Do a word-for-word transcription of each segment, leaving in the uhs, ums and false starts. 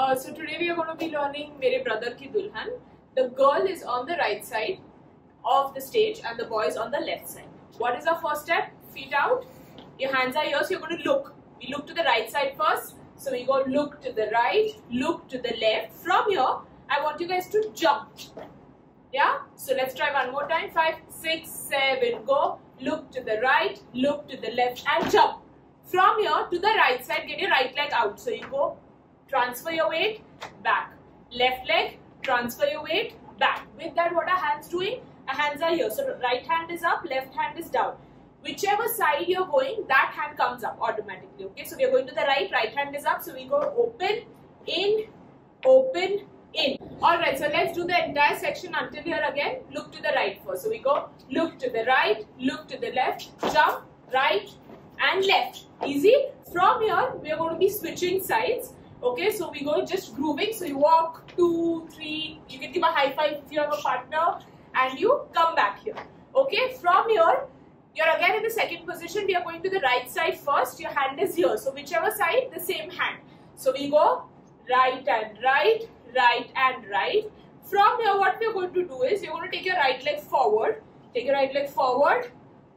Uh, so today we are going to be learning Mere Brother Ki Dulhan. The girl is on the right side of the stage and the boy is on the left side. What is our first step? Feet out. Your hands are here, so you're going to look. We look to the right side first. So we go look to the right, look to the left. From here, I want you guys to jump. Yeah? So let's try one more time. Five, six, seven, go. Look to the right, look to the left and jump. From here to the right side, get your right leg out. So you go, transfer your weight, back. Left leg, transfer your weight, back. With that, what are hands doing? Our hands are here. So right hand is up, left hand is down. Whichever side you're going, that hand comes up automatically. Okay, so we are going to the right, right hand is up. So we go open, in, open, in. Alright, so let's do the entire section until here again. Look to the right first. So we go look to the right, look to the left, jump, right and left. Easy. From here, we are going to be switching sides. Okay, so we go just grooving. So you walk, two, three, you can give a high five if you have a partner and you come back here. Okay, from here, you're again in the second position. We are going to the right side first. Your hand is here. So whichever side, the same hand. So we go right and right, right and right. From here, what we are going to do is, you're going to take your right leg forward. Take your right leg forward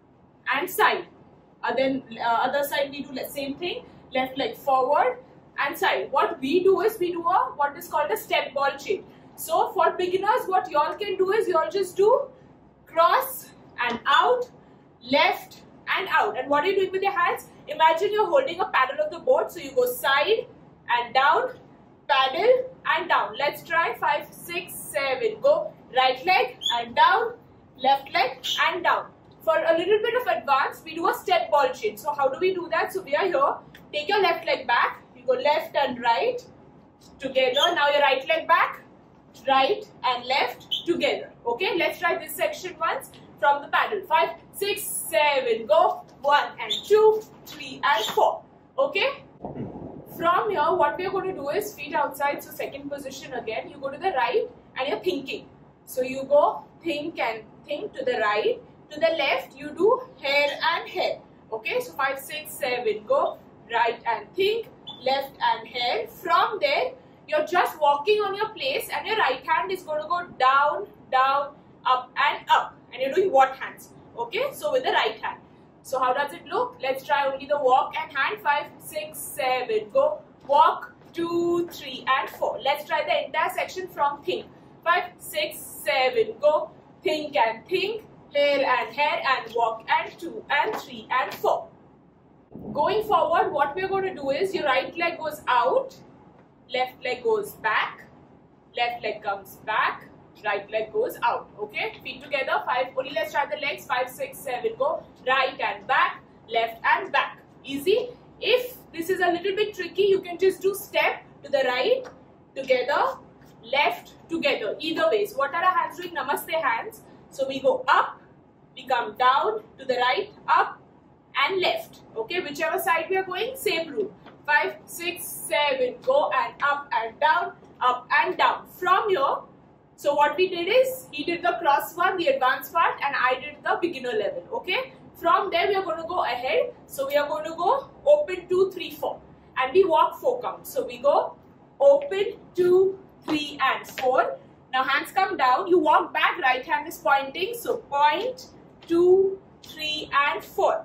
and side. Uh, then uh, other side we do the same thing. Left leg forward and side. What we do is, we do a what is called a step ball change. So for beginners, what y'all can do is, y'all just do cross and out, left and out. And what are you doing with your hands? Imagine you're holding a paddle of the boat. So you go side and down, paddle and down. Let's try. Five, six, seven. Go right leg and down, left leg and down. For a little bit of advance, we do a step ball change. So how do we do that? So we are here. Take your left leg back. You go left and right together. Now your right leg back, right and left together. Okay, let's try this section once from the paddle. Five, six, seven, go. One and two, three and four. Okay. From here, what we are going to do is feet outside. So second position again. You go to the right and you're thinking. So you go think and think to the right. To the left, you do hair and hair. Okay. So five, six, seven, go. Right and think. Left and hair. From there, you're just walking on your place and your right hand is going to go down, down, up and up. And you're doing what hands? Okay. So with the right hand. So how does it look? Let's try only the walk and hand. Five, six, seven, go. Walk, two, three and four. Let's try the entire section from think. Five, six, seven, go. Think and think. Hair and hair and walk and two and three and four. Going forward, what we're going to do is, your right leg goes out. Left leg goes back. Left leg comes back. Right leg goes out. Okay, feet together. Five. Only let's try the legs. Five, six, seven. Go right and back, left and back. Easy. If this is a little bit tricky, you can just do step to the right, together, left, together. Either ways. What are our hands doing? Namaste hands. So we go up, we come down to the right, up and left. Okay, whichever side we are going, same rule. Five, six, seven. Go and up and down, up and down. From here. So what we did is, he did the cross one, the advanced part, and I did the beginner level. Okay. From there, we are going to go ahead. So we are going to go open two, three, four. And we walk four counts. So we go open, two, three and four. Now hands come down. You walk back, right hand is pointing. So point, two, three and four.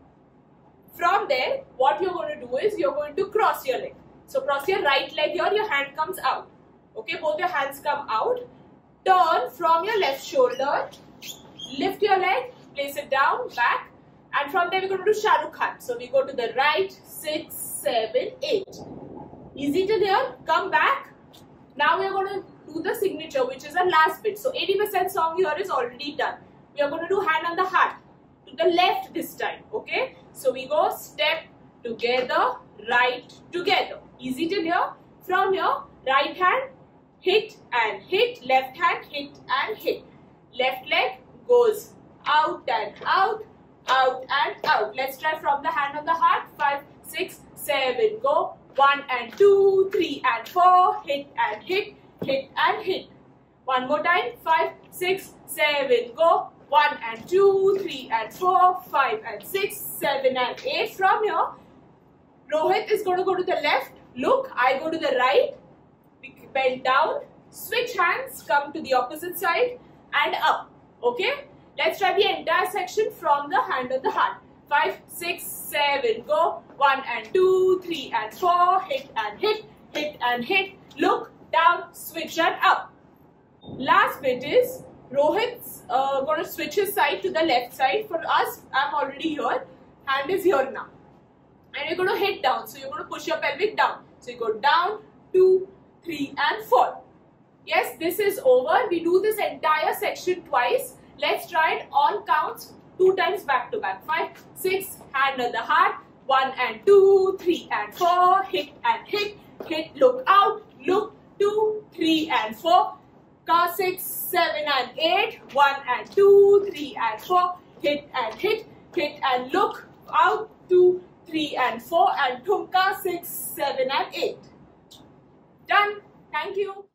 From there, what you're going to do is, you're going to cross your leg. So cross your right leg here, your hand comes out. Okay, both your hands come out. Turn from your left shoulder, lift your leg, place it down, back, and from there we're going to do Shah Rukh Khan. So we go to the right, six, seven, eight. Easy till here, come back. Now we are going to do the signature, which is the last bit. So eighty percent song here is already done. We are going to do hand on the heart, to the left this time. Okay, so we go step together, right together. Easy till here. From here, right hand, hit and hit, left hand, hit and hit. Left leg goes out and out, out and out. Let's try from the hand on the heart. Five, six, seven, go. One and two, three and four, hit and hit, hit and hit. One more time. Five, six, seven, go. One and two, three and four, five and six, seven and eight. From here, Rohit is going to go to the left. Look, I go to the right. bend down, switch hands, come to the opposite side and up. Okay? Let's try the entire section from the hand on the heart. Five, six, seven, go. One and two, three and four, hit and hit, hit and hit, look down, switch and up. Last bit is Rohit's uh, going to switch his side to the left side. For us, I'm already here. Hand is here now. And you're going to hit down. So you're going to push your pelvic down. So you go down, two, three and four. Yes, this is over. We do this entire section twice. Let's try it on counts two times back to back. Five, six, hand on the heart. One and two, three and four. Hit and hit, hit, look out, look, two, three and four. Ka six, seven and eight. One and two, three and four. Hit and hit, hit and look out, two, three and four. And thumka six, seven and eight. Done. Thank you.